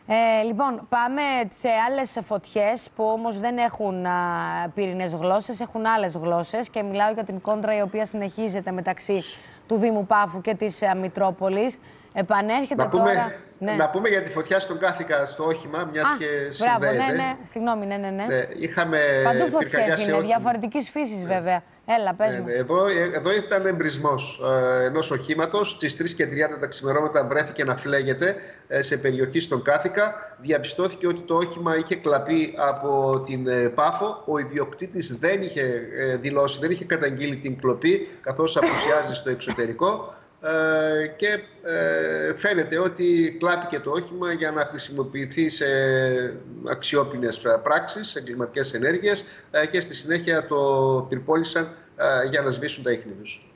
Λοιπόν, πάμε σε άλλες φωτιές που όμως δεν έχουν πύρινες γλώσσες, έχουν άλλες γλώσσες και μιλάω για την κόντρα η οποία συνεχίζεται μεταξύ του Δήμου Πάφου και της Μητρόπολης. Επανέρχεται τώρα... Να πούμε για τη φωτιά στον Κάθικα στο όχημα, μιας και μπράβο, συνδέεται. Συγγνώμη, ναι. Είχαμε παντού φωτιές είναι, διαφορετικής φύσης βέβαια. Έλα, πες μου. Εδώ ήταν εμπρισμός ενός οχήματος. Στις 3:30 τα ξημερώματα βρέθηκε να φλέγεται σε περιοχή στον Κάθικα. Διαπιστώθηκε ότι το όχημα είχε κλαπεί από την Πάφο. Ο ιδιοκτήτης δεν είχε δηλώσει, δεν είχε καταγγείλει την κλοπή, καθώς απουσιάζει στο εξωτερικό. Και φαίνεται ότι κλάπηκε το όχημα για να χρησιμοποιηθεί σε αξιόπινες πράξεις, εγκληματικές ενέργειες, και στη συνέχεια το πυρπόλησαν για να σβήσουν τα ίχνη τους.